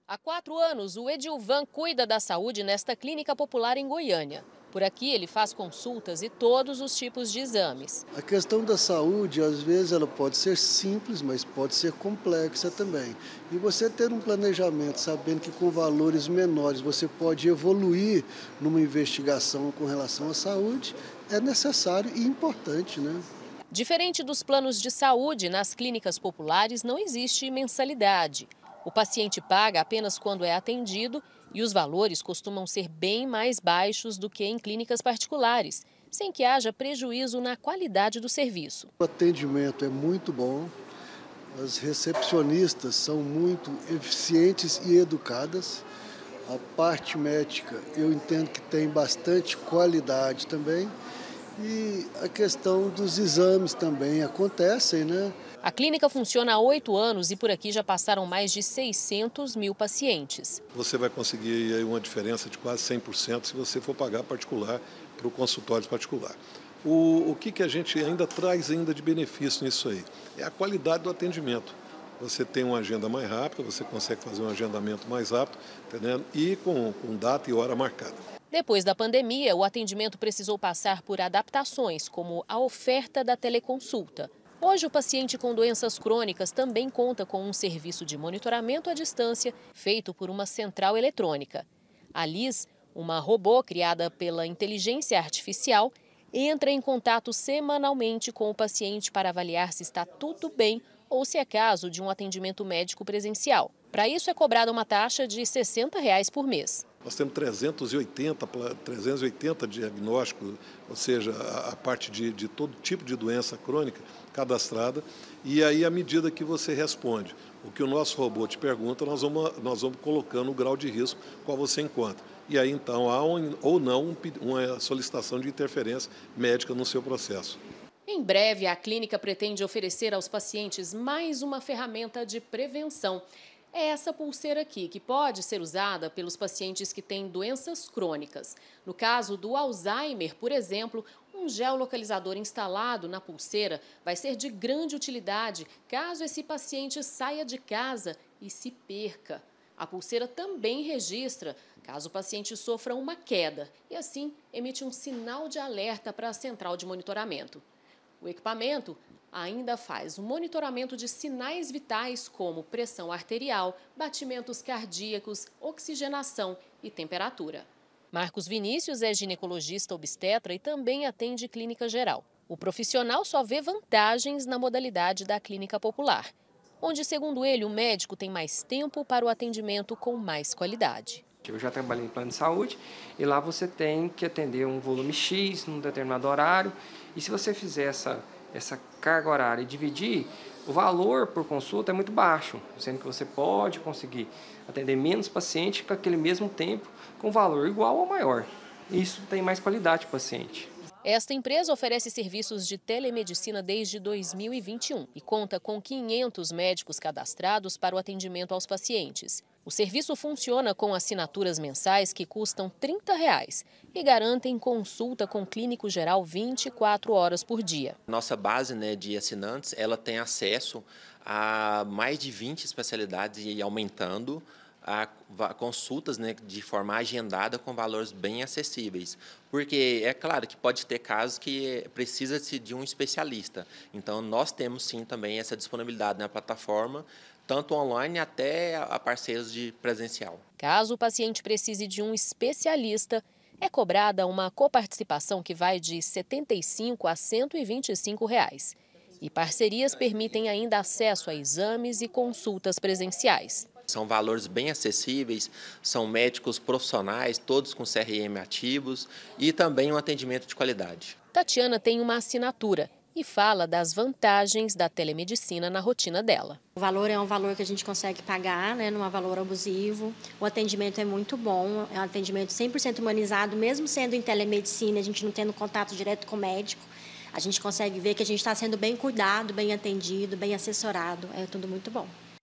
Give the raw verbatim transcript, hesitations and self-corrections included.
Há quatro anos, o Edilvan cuida da saúde nesta clínica popular em Goiânia. Por aqui, ele faz consultas e todos os tipos de exames. A questão da saúde, às vezes, ela pode ser simples, mas pode ser complexa também. E você ter um planejamento, sabendo que com valores menores você pode evoluir numa investigação com relação à saúde, é necessário e importante, né? Diferente dos planos de saúde, nas clínicas populares não existe mensalidade. O paciente paga apenas quando é atendido e os valores costumam ser bem mais baixos do que em clínicas particulares, sem que haja prejuízo na qualidade do serviço. O atendimento é muito bom, as recepcionistas são muito eficientes e educadas. A parte médica eu entendo que tem bastante qualidade também. E a questão dos exames também acontecem, né? A clínica funciona há oito anos e por aqui já passaram mais de seiscentos mil pacientes. Você vai conseguir aí uma diferença de quase cem por cento se você for pagar particular para o consultório particular. O, o que, que a gente ainda traz ainda de benefício nisso aí? É a qualidade do atendimento. Você tem uma agenda mais rápida, você consegue fazer um agendamento mais rápido, entendendo? E com, com data e hora marcada. Depois da pandemia, o atendimento precisou passar por adaptações, como a oferta da teleconsulta. Hoje, o paciente com doenças crônicas também conta com um serviço de monitoramento à distância feito por uma central eletrônica. A Liz, uma robô criada pela inteligência artificial, entra em contato semanalmente com o paciente para avaliar se está tudo bem ou se é caso de um atendimento médico presencial. Para isso, é cobrada uma taxa de sessenta reais por mês. Nós temos trezentos e oitenta, trezentos e oitenta diagnósticos, ou seja, a, a parte de, de todo tipo de doença crônica cadastrada. E aí, à medida que você responde o que o nosso robô te pergunta, nós vamos, nós vamos colocando o grau de risco qual você encontra. E aí, então, há um, ou não um, uma solicitação de interferência médica no seu processo. Em breve, a clínica pretende oferecer aos pacientes mais uma ferramenta de prevenção. É essa pulseira aqui, que pode ser usada pelos pacientes que têm doenças crônicas. No caso do Alzheimer, por exemplo, um geolocalizador instalado na pulseira vai ser de grande utilidade caso esse paciente saia de casa e se perca. A pulseira também registra caso o paciente sofra uma queda e, assim, emite um sinal de alerta para a central de monitoramento. O equipamento ainda faz o monitoramento de sinais vitais como pressão arterial, batimentos cardíacos, oxigenação e temperatura. Marcos Vinícius é ginecologista obstetra e também atende clínica geral. O profissional só vê vantagens na modalidade da clínica popular, onde, segundo ele, o médico tem mais tempo para o atendimento com mais qualidade. Eu já trabalhei em plano de saúde e lá você tem que atender um volume X num determinado horário. E se você fizer essa, essa carga horária e dividir, o valor por consulta é muito baixo, sendo que você pode conseguir atender menos pacientes com aquele mesmo tempo com valor igual ou maior. Isso tem mais qualidade para o paciente. Esta empresa oferece serviços de telemedicina desde dois mil e vinte e um e conta com quinhentos médicos cadastrados para o atendimento aos pacientes. O serviço funciona com assinaturas mensais que custam trinta reais e garantem consulta com clínico geral vinte e quatro horas por dia. Nossa base, né, de assinantes, ela tem acesso a mais de vinte especialidades e aumentando, a consultas, né, de forma agendada com valores bem acessíveis. Porque é claro que pode ter casos que precisa-se de um especialista. Então, nós temos sim também essa disponibilidade na plataforma, tanto online até a parceiros de presencial. Caso o paciente precise de um especialista, é cobrada uma coparticipação que vai de setenta e cinco a cento e vinte e cinco reais. E parcerias permitem ainda acesso a exames e consultas presenciais. São valores bem acessíveis, são médicos profissionais, todos com C R M ativos e também um atendimento de qualidade. Tatiana tem uma assinatura e fala das vantagens da telemedicina na rotina dela. O valor é um valor que a gente consegue pagar, né, não é um valor abusivo. O atendimento é muito bom, é um atendimento cem por cento humanizado, mesmo sendo em telemedicina, a gente não tendo contato direto com o médico. A gente consegue ver que a gente está sendo bem cuidado, bem atendido, bem assessorado, é tudo muito bom.